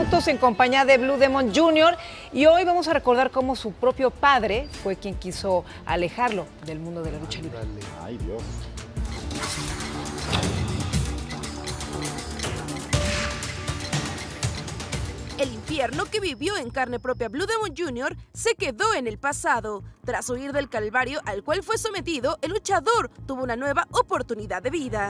juntos en compañía de Blue Demon Jr. y hoy vamos a recordar cómo su propio padre fue quien quiso alejarlo del mundo de la lucha libre. Ay, Dios. El infierno que vivió en carne propia Blue Demon Jr. se quedó en el pasado. Tras huir del calvario al cual fue sometido, el luchador tuvo una nueva oportunidad de vida.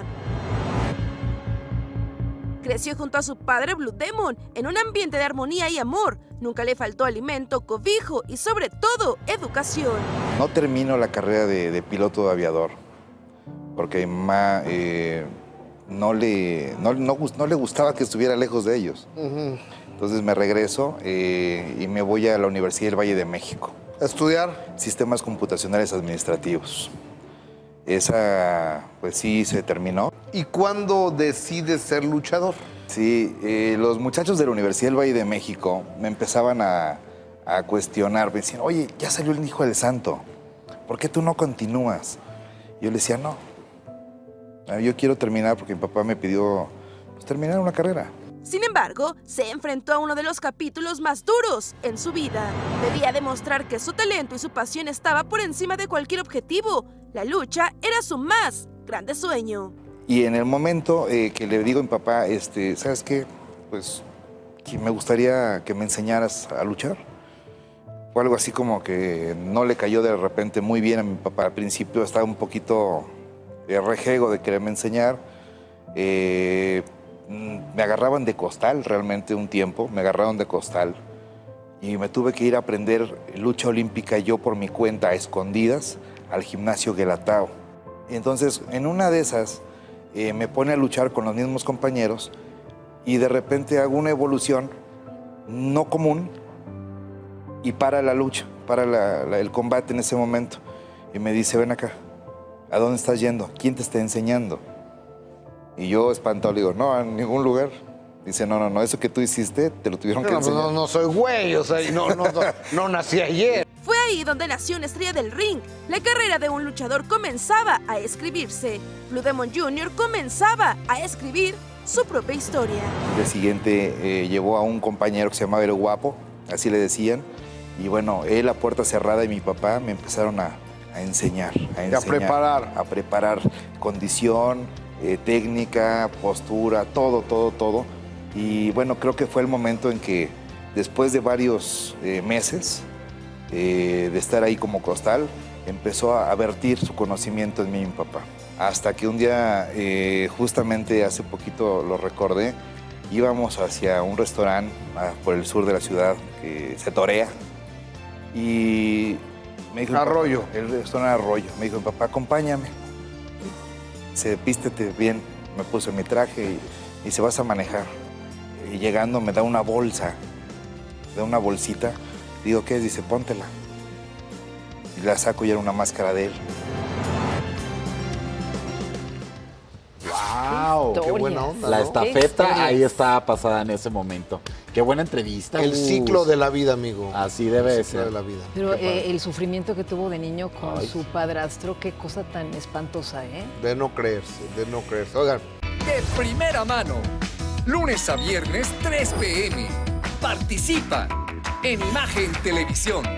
Creció junto a su padre Blue Demon en un ambiente de armonía y amor. Nunca le faltó alimento, cobijo y sobre todo educación. No termino la carrera de piloto de aviador porque a mi mamá no le gustaba que estuviera lejos de ellos. Entonces me regreso y me voy a la Universidad del Valle de México. ¿A estudiar? Sistemas computacionales administrativos. Esa, pues sí, se terminó. ¿Y cuándo decides ser luchador? Sí, los muchachos de la Universidad del Valle de México me empezaban a cuestionar. Me decían, oye, ya salió el Hijo del Santo. ¿Por qué tú no continúas? Yo les decía, no. Yo quiero terminar porque mi papá me pidió pues, terminar una carrera. Sin embargo, se enfrentó a uno de los capítulos más duros en su vida. Debía demostrar que su talento y su pasión estaba por encima de cualquier objetivo. La lucha era su más grande sueño. Y en el momento que le digo a mi papá, ¿sabes qué? Pues que me gustaría que me enseñaras a luchar. Fue algo así como que no le cayó de repente muy bien a mi papá. Al principio estaba un poquito rejego de quererme enseñar. Me agarraban de costal realmente un tiempo, me agarraron de costal y me tuve que ir a aprender lucha olímpica yo por mi cuenta, a escondidas, al gimnasio Guelatao. Entonces, en una de esas, me pone a luchar con los mismos compañeros y de repente hago una evolución no común y para la lucha, para el combate en ese momento. Y me dice, ven acá, ¿a dónde estás yendo? ¿Quién te está enseñando? Y yo espantado le digo, no, a ningún lugar. Dice, no, eso que tú hiciste te lo tuvieron que enseñar. No soy güey, o sea, no nací ayer. Fue ahí donde nació una estrella del ring. La carrera de un luchador comenzaba a escribirse. Blue Demon Jr. comenzaba a escribir su propia historia. El día siguiente llevó a un compañero que se llamaba El Guapo, así le decían. Y bueno, él a puerta cerrada y mi papá me empezaron a enseñar. A preparar. A preparar condición, técnica, postura, todo. Y bueno, creo que fue el momento en que después de varios meses de estar ahí como costal, empezó a vertir su conocimiento en mí y mi papá. Hasta que un día, justamente hace poquito lo recordé, íbamos hacia un restaurante por el sur de la ciudad que se torea y me dijo... Arroyo. El restaurante Arroyo. Me dijo, papá, acompáñame. Vístete bien. Me puse mi traje y se vas a manejar. Y llegando me da una bolsa, una bolsita. Digo, ¿qué es? Dice, póntela. Y la saco y era una máscara de él. ¡Wow! ¡Qué buena onda! La ¿no? estafeta ahí estaba pasada en ese momento. Qué buena entrevista. El ciclo de la vida, amigo. Así debe El ciclo ser. de la vida. Pero el sufrimiento que tuvo de niño con su padrastro, qué cosa tan espantosa, ¿eh? De no creerse, de no creerse. Oigan. De primera mano, lunes a viernes 3 p.m. Participa en Imagen Televisión.